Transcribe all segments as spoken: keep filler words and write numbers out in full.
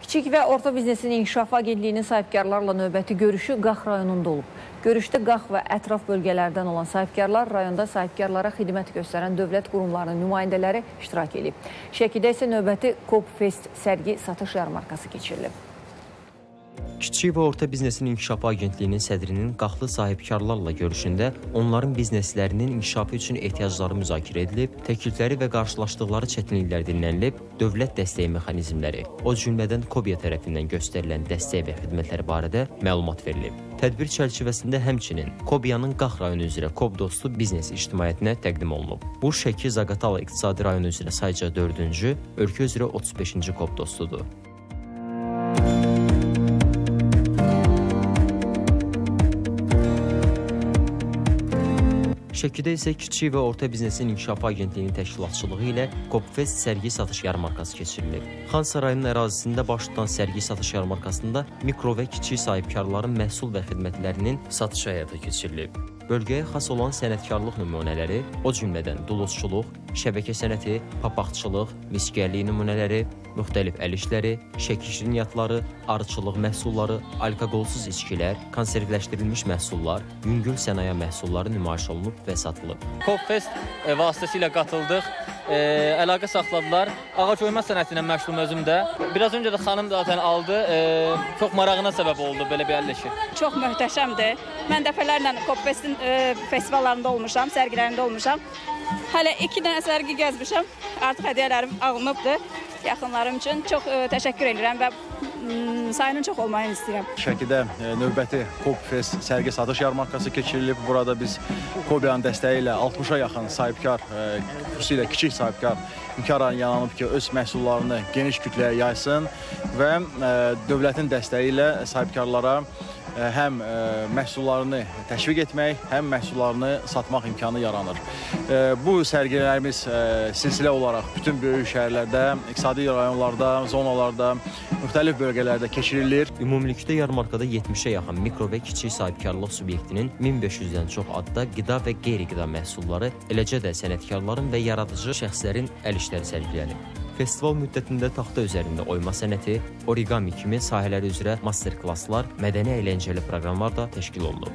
Kiçik və Orta Biznesin İnkişafı Agentliyinin sahibkarlarla növbəti görüşü Qax rayonunda olub. Görüşdə Qax və ətraf bölgələrdən olan sahibkarlar rayonda sahibkarlara xidmət göstərən dövlət qurumlarının nümayəndələri iştirak edib. Şəkidə isə növbəti COP-Fest sərgi satış yarmarkası keçirilib. Kiçik və Orta Biznesin İnkişafı Agentliyinin sədrinin Qaxlı sahibkarlarla görüşündə onların bizneslərinin inkişafı üçün ehtiyacları müzakirə edilib, təklifləri və qarşılaşdıqları çətinliklər dinlənilib, dövlət dəstəyi mexanizmləri, o cümlədən KOBİA tərəfindən göstərilən dəstək və xidmətlər barədə məlumat verilib. Tədbir çərçivəsində həmçinin KOBİAnın Qax rayonu üzrə KOB dostu biznes ictimaiyyətinə təqdim olunub. Bu Şəki Zaqatala İqtisadi rayonu üzrə sayca dördüncü, ölkə üzrə otuz beşinci KOB dostudur. Şəkidə isə Kiçik və Orta Biznesin İnkişafı Agentliyinin təşkilatçılığı ilə COP-Fest sərgi satış yarmarkası keçirilib. Xan Sarayının ərazisində baş tutan sərgi satış yarmarkasında mikro və kiçik sahibkarların məhsul və xidmətlərinin satışı həyata keçirilib. Bölgəyə xas olan sənətkarlıq nümunələri, o cümlədən duluzçuluq, şəbəkə sənəti, papaqçılıq, miskərlik nümunələri, müxtəlif əl işləri, şəkil şirniyyatları, arıçılıq məhsulları, alkoqolsuz içkilər, konservləşdirilmiş məhsullar, yüngül sənaye məhsulları nümayiş olunub və satılıb. COP-Fest vasitəsilə qatıldıq, e, əlaqə saxladılar. Ağac oyma sənətinə məşğulum özüm də. Biraz öncə də xanım zaten aldı, e, çox marağına səbəb oldu belə bir əlləşi. Çox möhtəşəmdir. Mən dəfələrlə COP-Festin e, festivallarında olmuşam, sərgilərində olmuşam. Hələ iki dənə sərgi gəzmişəm, artıq hədiyyələrim alınıbdır. Yaxınlarım üçün çox e, təşəkkür edirəm və m, sayının çox olmayını istəyirəm. Şəkidə e, növbəti COP-Fest sərgi satış yarmarkası keçirilib. Burada biz KOBİAnın dəstəyi ilə altmışa yaxın sahibkar, e, xüsusilə kiçik sahibkar imkan yaranıb ki, öz məhsullarını geniş kütləyə yaysın və e, dövlətin dəstəyi ilə sahibkarlara həm məhsullarını təşviq etmək, həm məhsullarını satmaq imkanı yaranır. Bu sərgilərimiz silsilə olaraq bütün böyük şəhərlərdə, iqtisadi rayonlarda, zonalarda, müxtəlif bölgələrdə keçirilir. Ümumilikdə yarmarkada yetmişə yaxın mikro və kiçik sahibkarlıq subyektinin min beş yüzdən çox adda qida və qeyri-qida məhsulları, eləcə də sənətkarların və yaradıcı şəxslərin əl işləri sərgilənib. Festival müddətində taxta üzərində oyma sənəti, origami kimi sahələri üzrə master-klasslar, mədəni əyləncəli proqramlar da təşkil olunub.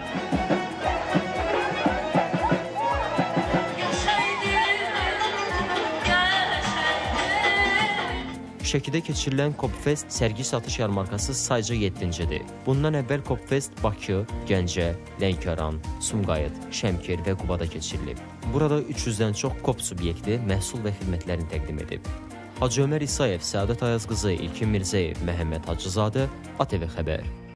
Şəkidə keçirilən COP-Fest sərgi satış yarmarkası sayca yeddincidir. Bundan əvvəl COP-Fest Bakı, Gəncə, Lənkəran, Sumqayıt, Şəmkir və Qubada keçirilib. Burada üç yüzdən çox KOB subyekti məhsul və xidmətlərini təqdim edib. Hacı Ömər İsayev, Səadət Ayazqızı, İlkin Mirzəyev, Məhəmməd Hacızadə, A T V Xəbər.